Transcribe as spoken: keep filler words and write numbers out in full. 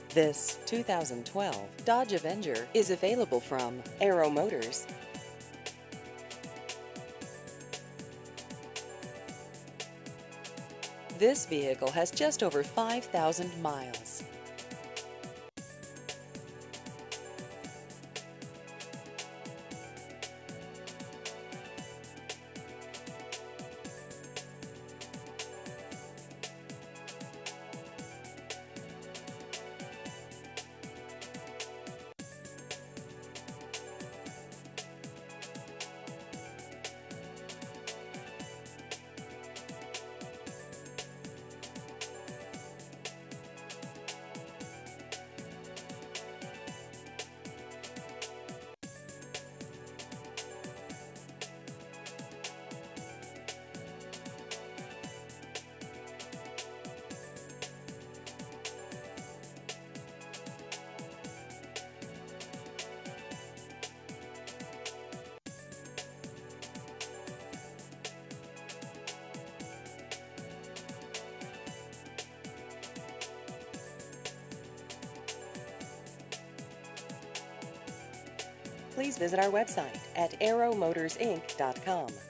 This two thousand twelve Dodge Avenger is available from Aero Motors. This vehicle has just over five thousand miles. Please visit our website at aero motors inc dot com.